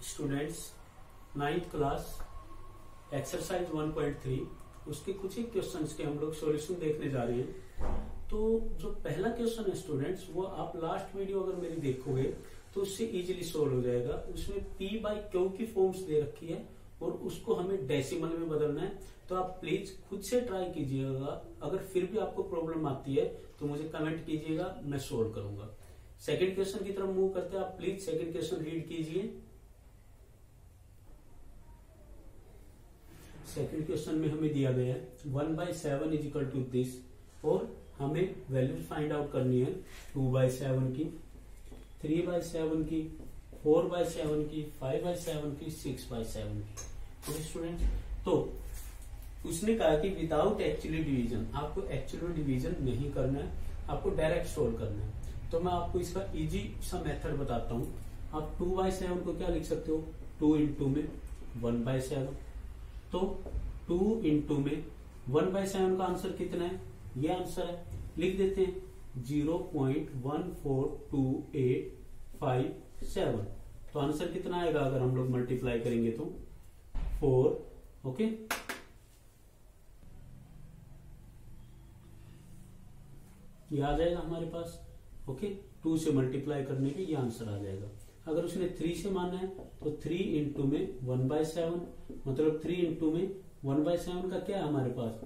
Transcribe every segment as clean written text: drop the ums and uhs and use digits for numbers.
Students, 9th class exercise 1.3 उसके कुछ ही questions के हम लोग सॉल्यूशन देखने जा रहे हैं। तो जो पहला क्वेश्चन है स्टूडेंट्स, वो आप लास्ट वीडियो अगर मेरी देखोगे तो उससे इजीली सोल्व हो जाएगा। उसमें P बाई क्यू की फॉर्म्स दे रखी है और उसको हमें डेसिमल में बदलना है। तो आप प्लीज खुद से ट्राई कीजिएगा। अगर फिर भी आपको प्रॉब्लम आती है तो मुझे कमेंट कीजिएगा, मैं सोल्व करूंगा। सेकंड क्वेश्चन की तरफ मूव करते हैं। आप प्लीज सेकंड क्वेश्चन रीड कीजिए। सेकंड क्वेश्चन में हमें दिया गया है 1/7 इज इक्वल टू दिस, और हमें वैल्यू फाइंड आउट करनी है 2/7 की, 3/7 की, 4/7 की, 5/7 की, 6/7 की। ओके स्टूडेंट, तो उसने कहा कि विदाउट एक्चुअली डिवीजन, आपको एक्चुअली डिवीजन नहीं करना है, आपको डायरेक्ट सोल्व करना है। तो मैं आपको इसका इजी सा मेथड बताता हूँ। आप 2/7 को क्या लिख सकते हो, 2 इंटू में 1/7। तो 2 इंटू में 1/7 का आंसर कितना है, ये आंसर है, लिख देते हैं 0.142857। तो आंसर कितना आएगा अगर हम लोग मल्टीप्लाई करेंगे तो 4। ओके, ये आ जाएगा हमारे पास। ओके, 2 से मल्टीप्लाई करने पे ये आंसर आ जाएगा। अगर उसने 3 से मानना है तो 3 इंटू में 1/7, मतलब 3 इंटू में 1/7 का क्या है हमारे पास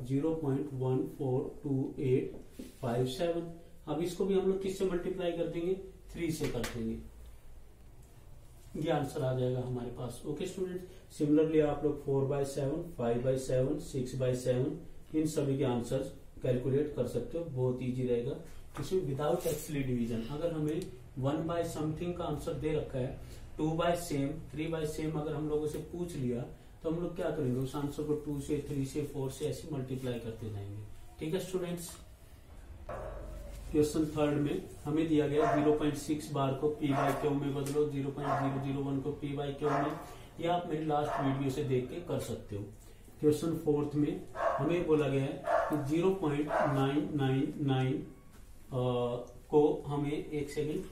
0.142857। अब इसको भी हम लोग किससे मल्टीप्लाई कर देंगे, 3 से कर देंगे, ये आंसर आ जाएगा हमारे पास। ओके स्टूडेंट, सिमिलरली आप लोग 4/7, 5/7, 6/7 इन सभी के आंसर्स कैलकुलेट कर सकते हो, बहुत इजी रहेगा। इसमें विदाउट एक्चुअली डिवीजन, अगर हमें 1/समथिंग का आंसर दे रखा है, 2/सेम, 3/सेम अगर हम लोगों से पूछ लिया तो हम लोग क्या करेंगे, उस आंसर को 2 से, 3 से, 4 से ऐसे मल्टीप्लाई करते जाएंगे। ठीक है स्टूडेंट्स। क्वेश्चन थर्ड में हमें दिया गया 0.6 बार को P बाई क्यू में बदलो, 0.001 को P बाई क्यू में। ये आप मेरी लास्ट वीडियो से देख के कर सकते हो। क्वेश्चन फोर्थ में हमें बोला गया है कि 0.999 को हमें, एक सेकेंड,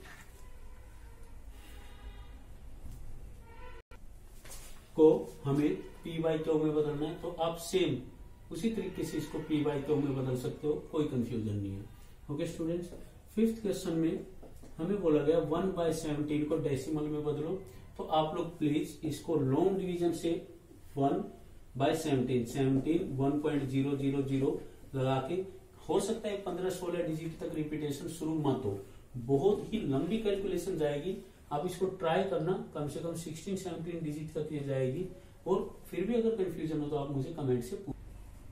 को हमें P बाई क्यू में बदलना है। तो आप सेम उसी तरीके से इसको P बाई क्यू में बदल सकते हो, कोई कंफ्यूजन नहीं है। ओके स्टूडेंट्स, फिफ्थ क्वेश्चन में हमें बोला गया 1/17 को डेसिमल में बदलो। तो आप लोग प्लीज इसको लॉन्ग डिवीजन से 1/17, 1.000 लगा के, हो सकता है 15-16 डिजिट तक रिपीटेशन शुरू मत हो, बहुत ही लंबी कैलकुलेशन जाएगी। आप इसको ट्राई करना, कम से कम 16-17 डिजिट तक ये जाएगी। और फिर भी अगर कंफ्यूजन हो तो आप मुझे कमेंट से पूछ।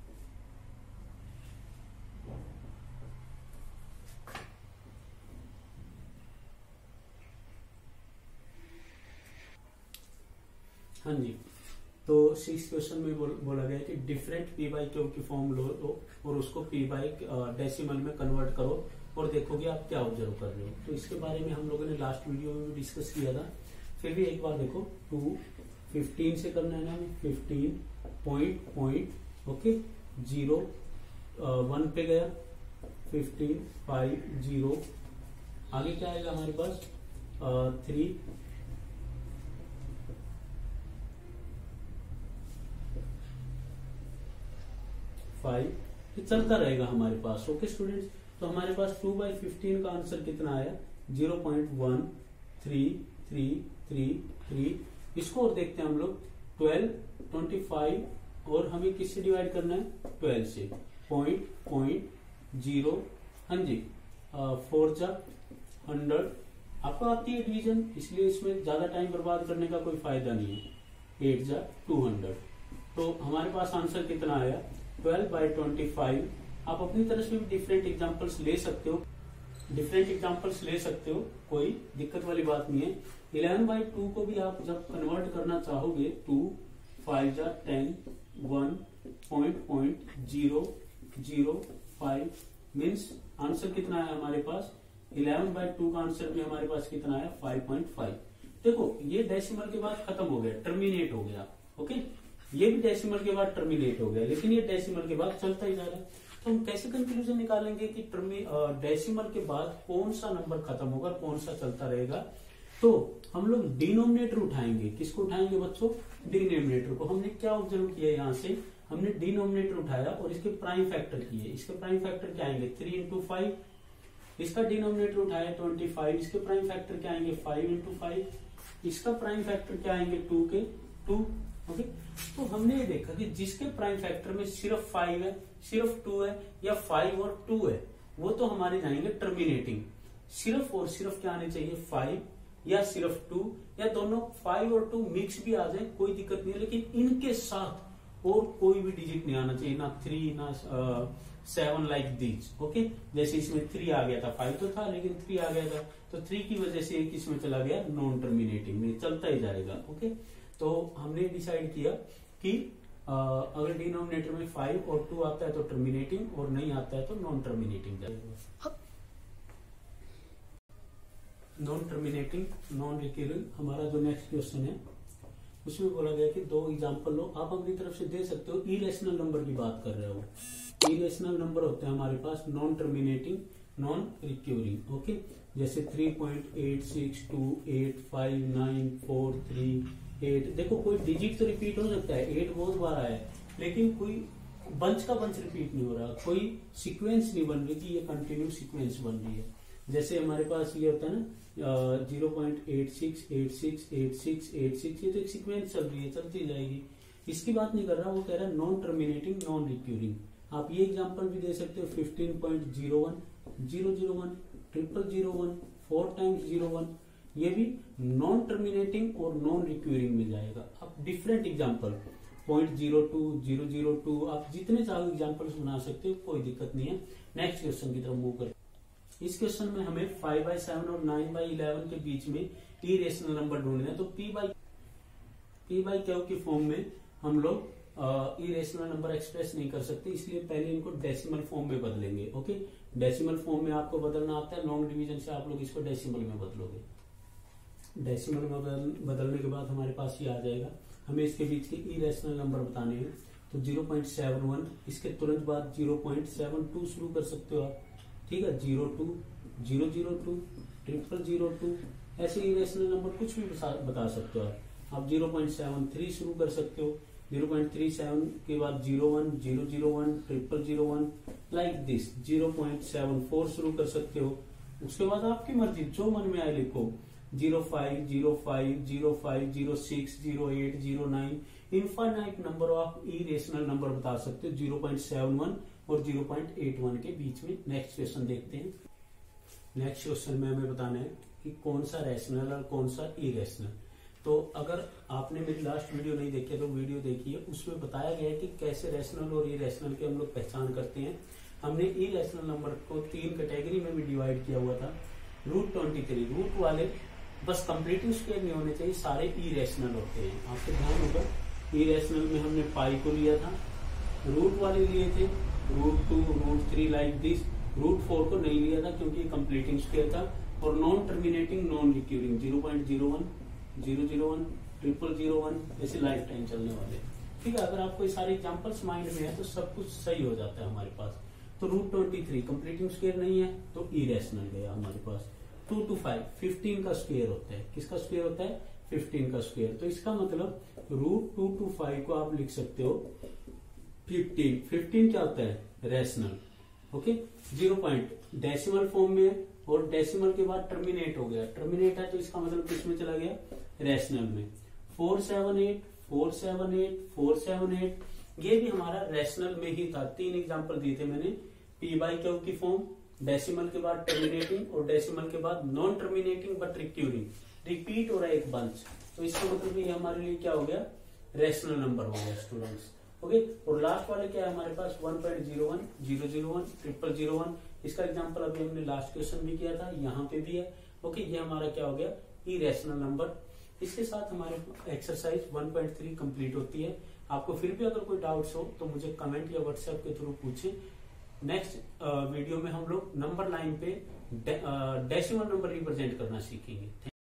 हाँ जी, तो 6th क्वेश्चन में बोला गया कि डिफरेंट P बाई क्यू की फॉर्म लो और उसको P बाई डेसिमल में कन्वर्ट करो और देखोगे आप क्या ऑब्जर्व कर रहे हो। तो इसके बारे में हम लोगों ने लास्ट वीडियो में भी डिस्कस किया था, फिर भी एक बार देखो। 15 से करना है ना, 15 पॉइंट ओके 0 1 पे गया, 15 5 0, आगे क्या आएगा हमारे पास 3 5, ये चलता रहेगा हमारे पास। ओके स्टूडेंट्स, तो हमारे पास 2/15 का आंसर कितना आया 0.133333। इसको और देखते हैं हम लोग 12, 25 और हमें किससे डिवाइड करना है 12 से, पॉइंट 0। हाँ जी, 4 जा 100। आपको आती है डिवीजन, इसलिए इसमें ज्यादा टाइम बर्बाद करने का कोई फायदा नहीं है। 8 जा 200। तो हमारे पास आंसर कितना आया 12/25। आप अपनी तरफ से भी डिफरेंट एग्जांपल्स ले सकते हो, कोई दिक्कत वाली बात नहीं है। 11/2 को भी आप जब कन्वर्ट करना चाहोगे 2 5 जा 10 1 .005 मीन्स आंसर कितना है हमारे पास 11/2 का आंसर भी हमारे पास कितना है 5.5। देखो ये डेसिमल के बाद खत्म हो गया, टर्मिनेट हो गया। ओके, ये भी डेसिमल के बाद टर्मिनेट हो गया, लेकिन ये डेसिमल के बाद चलता ही जा रहा है। तो हम कैसे कंक्लूजन निकालेंगे कि डेसिमल के बाद कौन सा नंबर खत्म होगा, कौन सा चलता रहेगा। तो हम लोग डिनोमिनेटर उठाएंगे। किसको उठाएंगे बच्चों? डिनोमिनेटर को। हमने क्या ऑब्जर्व किया यहाँ से, हमने डिनोमिनेटर उठाया और इसके प्राइम फैक्टर किए। इसके प्राइम फैक्टर क्या आएंगे? 3 इंटू 5। इसका डिनोमिनेटर उठाया 25, इसके प्राइम फैक्टर क्या आएंगे? 5 इंटू 5। इसका प्राइम फैक्टर क्या आएंगे? 2 के 2। ओके, तो हमने ये देखा कि जिसके प्राइम फैक्टर में सिर्फ 5 है, सिर्फ 2 है, या 5 और 2 है, वो तो हमारे जाएंगे टर्मिनेटिंग। सिर्फ और सिर्फ क्या आने चाहिए? 5 या सिर्फ 2, या दोनों 5 और 2 मिक्स भी आ जाए, कोई दिक्कत नहीं है, लेकिन इनके साथ और कोई भी डिजिट नहीं आना चाहिए, ना 3 ना 7 लाइक दिस। ओके, जैसे इसमें 3 आ गया था, 5 तो था लेकिन 3 आ गया था, तो 3 की वजह से एक इसमें चला गया नॉन टर्मिनेटिंग में, चलता ही जाएगा। ओके, तो हमने डिसाइड किया कि अगर डिनोमिनेटर में 5 और 2 आता है तो टर्मिनेटिंग, और नहीं आता है तो नॉन टर्मिनेटिंग जाएगा। नॉन टर्मिनेटिंग, नॉन रिकरिंग हमारा जो नेक्स्ट क्वेश्चन है, उसमें बोला गया कि 2 एग्जांपल लो। आप अपनी तरफ से दे सकते हो। इरेशनल नंबर की बात कर रहे हो। इरेशनल नंबर होते हैं हमारे पास non terminating, non recurring. Okay, जैसे 3.86285943 देखो कोई डिजिट तो रिपीट हो सकता है, 8 बहुत बार आया है, लेकिन कोई बंच का बंच रिपीट नहीं हो रहा, कोई सीक्वेंस नहीं बन रही कि ये कंटिन्यू सीक्वेंस बन रही है। जैसे हमारे पास ये होता है ना 0.86868686, ये तो एक सीक्वेंस चल रही है, चलती जाएगी, इसकी बात नहीं कर रहा। वो कह रहा है नॉन टर्मिनेटिंग, नॉन रिक्यूरिंग। आप ये एग्जांपल भी दे सकते हो, 15.01 001 4 टाइम्स 01, ये भी नॉन टर्मिनेटिंग और नॉन रिक्यूरिंग में जाएगा। अब डिफरेंट एग्जांपल 0.02 002, आप जितने चाहो एग्जांपल्स बना सकते हो, कोई दिक्कत नहीं है। नेक्स्ट क्वेश्चन की तरफ मूव करें। इस क्वेश्चन में हमें 5/7 और 9/11 के बीच में इरेशनल नंबर ढूंढना है। तो P बाई क्यू की फॉर्म में हम लोग इरेशनल नंबर एक्सप्रेस नहीं कर सकते, इसलिए पहले इनको डेसिमल फॉर्म में बदलेंगे। ओके, डेसिमल फॉर्म में आपको बदलना आता है, लॉन्ग डिवीजन से आप लोग इसको डेसिमल में बदलोगे। डेसिमल में बदलने के बाद हमारे पास ये आ जाएगा। हमें इसके बीच के इरेशनल नंबर बताने हैं, तो 0.71, इसके तुरंत बाद 0.72 शुरू कर सकते हो आप। ठीक है, 02 002 0002, ऐसे इरेशनल नंबर कुछ भी बता सकते हो आप 0.73 शुरू कर सकते हो, 0.37 के बाद 01 001 0001, लाइक दिस 0.74 शुरू कर सकते हो। उसके बाद आपकी मर्जी, जो मन में आए लिखो, 05 05 05 06 08 09, infinite number of irrational number बता सकते हो 0.71 और 0.81 के बीच में। नेक्स्ट क्वेश्चन देखते हैं। नेक्स्ट क्वेश्चन में हमें बताना है कि कौन सा रैशनल और कौन सा इरेशनल। तो अगर आपने मेरी लास्ट वीडियो नहीं देखी तो वीडियो देखिए, उसमें बताया गया है कि कैसे रैशनल और इरेशनल की हम लोग पहचान करते हैं। हमने इरेशनल नंबर को 3 कैटेगरी में भी डिवाइड किया हुआ था। √23, रूट वाले बस कंप्लीटिंग स्क्वायर नहीं होने चाहिए, सारे इरेशनल होते हैं। आपको ध्यान होगा, इरेशनल में हमने पाई को लिया था, रूट वाले लिए थे √2 √3 लाइक दिस, √4 को नहीं लिया था क्योंकि कंप्लीटिंग स्क्वायर था, और नॉन टर्मिनेटिंग नॉन रिक्यूरिंग 0.01 001 0001, ऐसे लाइफ टाइम चलने वाले। ठीक है, अगर आपको ये सारे एग्जांपल्स माइंड में है तो सब कुछ सही हो जाता है हमारे पास। तो √23 कंप्लीटिंग स्क्वायर नहीं है तो इरेशनल गया हमारे पास। 2 to 5 15 का स्क्वायर होता है। किसका स्क्वायर होता है? 15 का स्क्वायर। तो इसका मतलब √2 to 5 को आप लिख सकते हो 15। 15 क्या होता है? Rational. Okay, 0 point decimal form में है और डेसिमल के बाद टर्मिनेट हो गया, टर्मिनेट है तो इसका मतलब किसमें चला गया? रैशनल में। 478 478 478, ये भी हमारा रैशनल में ही था। 3 एग्जांपल दिए थे मैंने, P/Q की फॉर्म, डेसिमल के बाद टर्मिनेटिंग और डेसिमल के बाद non terminating but recurring, repeat हो रहा है एक बंच। तो इसका मतलब ये हमारे लिए क्या हो गया? रैशनल नंबर हो गया स्टूडेंट्स। ओके, और लास्ट वाले क्या है हमारे पास? 1.01 001 0001, इसका एग्जांपल अभी हमने लास्ट क्वेश्चन भी किया था, यहाँ पे भी है। ओके, ये हमारा क्या हो गया? Irrational number. इसके साथ हमारे एक्सरसाइज 1.3 कंप्लीट होती है। आपको फिर भी अगर कोई डाउट्स हो तो मुझे कमेंट या व्हाट्सएप के थ्रू पूछें। नेक्स्ट वीडियो में हम लोग नंबर लाइन पे डेसिमल नंबर रिप्रेजेंट करना सीखेंगे।